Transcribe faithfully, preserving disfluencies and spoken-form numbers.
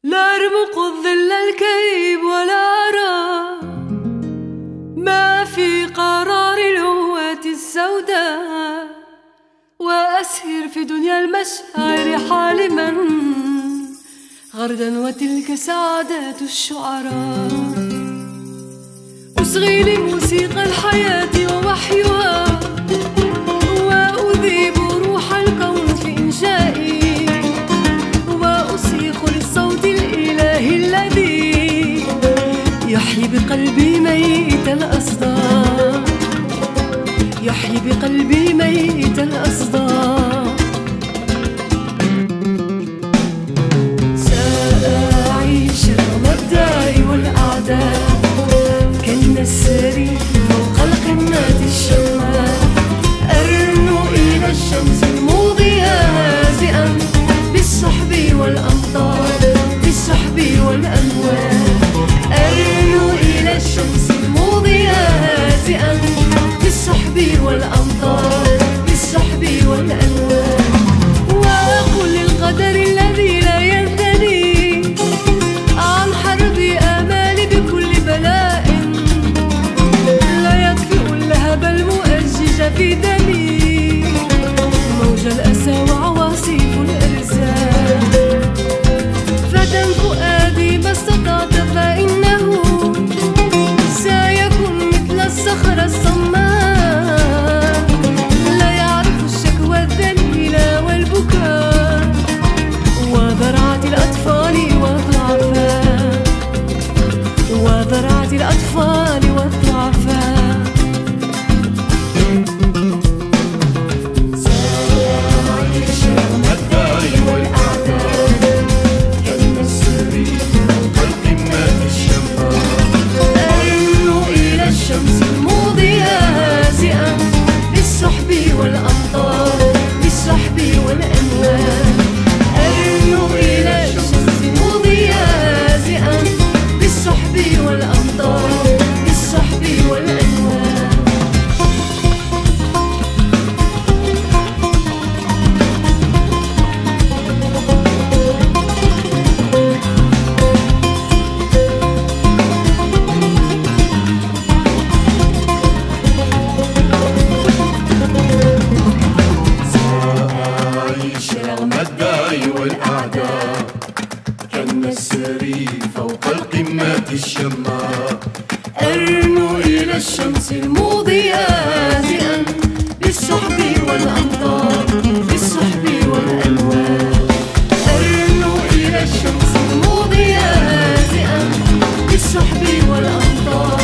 لا أرمق الظل الكئيب ولا أرى ما في قرار الهوة السوداء، وأسهر في دنيا المشاعر حالما غردا، وتلك سعادات الشعراء. أصغي لموسيقى الحياة ووحيها، وأذيب روح الكون في إنشائي، وأصيخ للصوت الإلهي الذي يحيي بقلبي ميت الأصداء، يحيي بقلبي ميت الأصداء. سأعيش رغم الداء والأعداء كالنسر فوق القمة الشماء، أرنو إلى الشمس الموضية هازئا بالسحب والأمطار، بالسحب والألوان. أرنو إلى الشمس الموضية هازئا بالسحب والأمطار، بالسحب والألوان. وأقول للقدر الذي لا ينثني عن حرب آمالي بكل بلاء، لا يطفئ اللهب المؤجج في دمي موج الأسى وعواصف الإرزاق. فتى فؤادي ما استطعت فإنه سيكون مثل الصخرة الصماء، لا يعرف الشكوى الذليلة والبكاء، وذرعت الأطفال والضعفاء، وذرعت الأطفال والضعفاء. سأعيش رغم الداء والأعداء كالنسر فوق القمة الشماء، أرنو إلى الشمس الموضية هازئا بالسحب والأمطار، بالسحب والألوان. أرنو إلى الشمس الموضية هازئا بالسحب والأمطار، بالسحب والألوان. سأعيش رغم الداء والأعداء كالنسر فوق القمة الشماء، أرنو إلى الشمس الموضية هازئا بالسحب والأمطار، بالسحب والألوان. أرنو إلى الشمس الموضية هازئا بالسحب والأمطار،